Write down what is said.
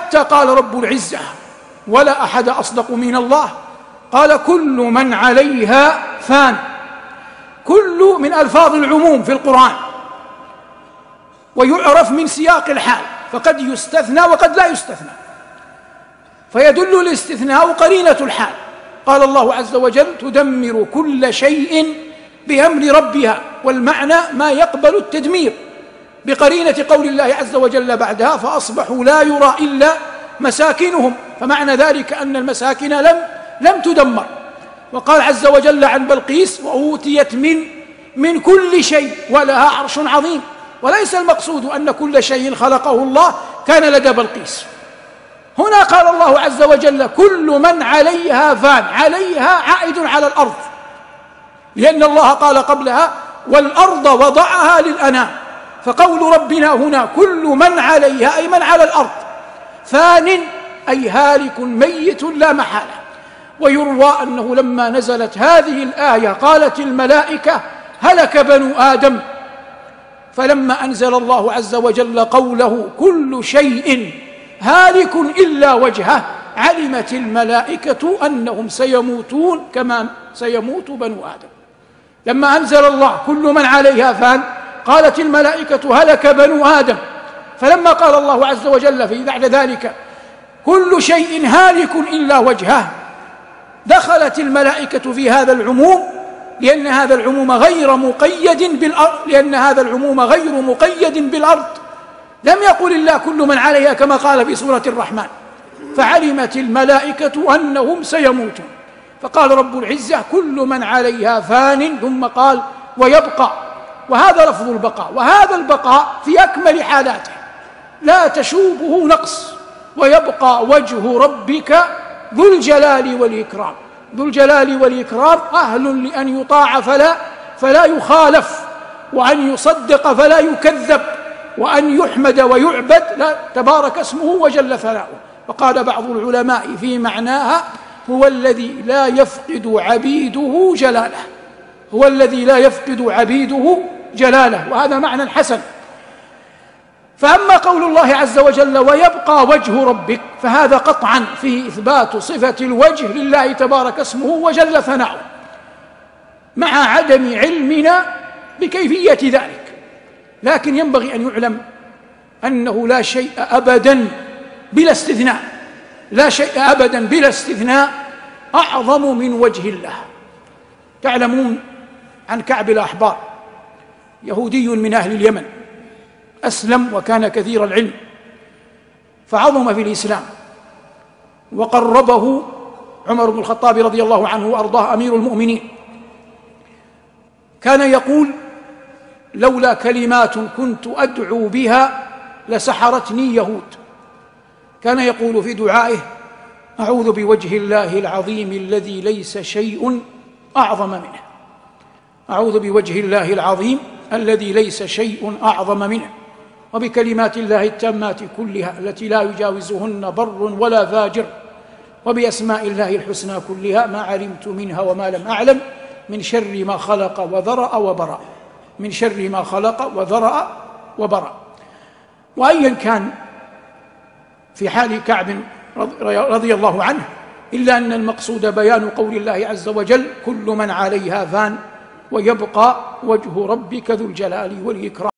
حتى قال رب العزة: ولا أحد أصدق من الله، قال: كل من عليها فان. كل من ألفاظ العموم في القرآن، ويعرف من سياق الحال، فقد يستثنى وقد لا يستثنى، فيدل الاستثناء قرينة الحال. قال الله عز وجل: تدمر كل شيء بأمر ربها، والمعنى ما يقبل التدمير، بقرينة قول الله عز وجل بعدها: فأصبحوا لا يرى إلا مساكنهم، فمعنى ذلك أن المساكن لم تدمر. وقال عز وجل عن بلقيس: وأوتيت من كل شيء ولها عرش عظيم. وليس المقصود أن كل شيء خلقه الله كان لدى بلقيس. هنا قال الله عز وجل: كل من عليها فان. عليها عائد على الأرض، لأن الله قال قبلها: والأرض وضعها للأنام. فقول ربنا هنا كل من عليها أي من على الأرض، فان أي هالك ميت لا محالة. ويروى أنه لما نزلت هذه الآية قالت الملائكة: هلك بنو آدم. فلما أنزل الله عز وجل قوله: كل شيء هالك إلا وجهه، علمت الملائكة أنهم سيموتون كما سيموت بنو آدم. لما أنزل الله كل من عليها فان قالت الملائكة: هلك بنو آدم. فلما قال الله عز وجل في بعد ذلك: كل شيء هالك إلا وجهه، دخلت الملائكة في هذا العموم، لأن هذا العموم غير مقيد بالأرض. لم يقل الله كل من عليها كما قال في سورة الرحمن. فعلمت الملائكة أنهم سيموتون، فقال رب العزة: كل من عليها فان، ثم قال: ويبقى. وهذا لفظ البقاء، وهذا البقاء في أكمل حالاته لا تشوبه نقص. ويبقى وجه ربك ذو الجلال والإكرام. ذو الجلال والإكرام أهل لأن يطاع فلا يخالف، وأن يصدق فلا يكذب، وأن يحمد ويعبد لا تبارك اسمه وجل ثناؤه. وقال بعض العلماء في معناها: هو الذي لا يفقد عبيده جلاله. هو الذي لا يفقد عبيده جلاله، وهذا معنى حسن. فأما قول الله عز وجل: ويبقى وجه ربك، فهذا قطعا فيه إثبات صفة الوجه لله تبارك اسمه وجل ثناؤه، مع عدم علمنا بكيفية ذلك. لكن ينبغي أن يعلم أنه لا شيء أبدا بلا استثناء، لا شيء أبدا بلا استثناء أعظم من وجه الله. تعلمون عن كعب الأحبار، يهودي من أهل اليمن، أسلم وكان كثير العلم، فعظم في الإسلام، وقربه عمر بن الخطاب رضي الله عنه وأرضاه أمير المؤمنين. كان يقول: لولا كلمات كنت أدعو بها لسحرتني يهود. كان يقول في دعائه: أعوذ بوجه الله العظيم الذي ليس شيء أعظم منه. أعوذ بوجه الله العظيم الذي ليس شيء أعظم منه، وبكلمات الله التامات كلها التي لا يجاوزهن بر ولا فاجر، وبأسماء الله الحسنى كلها ما علمت منها وما لم أعلم، من شر ما خلق وذرأ وبرأ. من شر ما خلق وذرأ وبرأ. وأيا كان في حال كعب رضي الله عنه، إلا أن المقصود بيان قول الله عز وجل: كل من عليها فان ويبقى وجه ربك ذو الجلال والإكرام.